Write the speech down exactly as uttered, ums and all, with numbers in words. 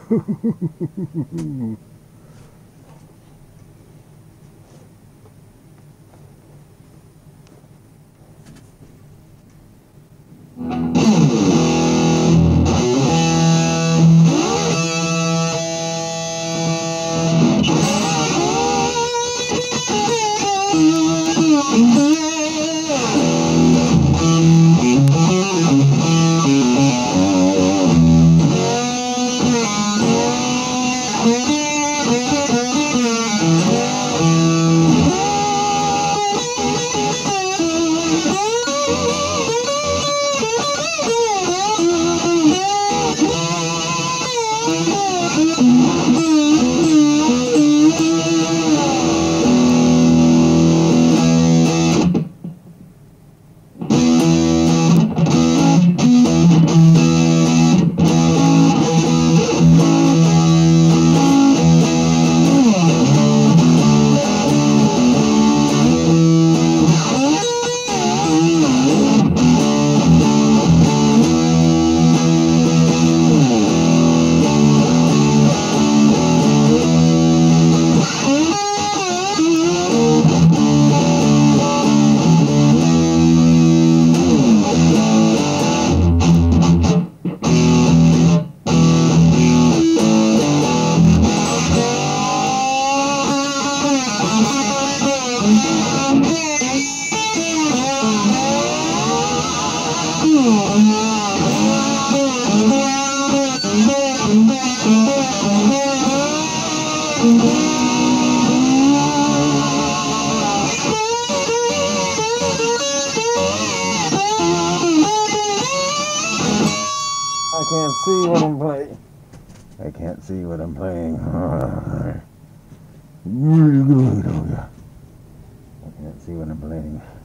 I can't see what I'm playing. I can't see what I'm playing. Where are you going? Oh, yeah. I can't see what I'm playing.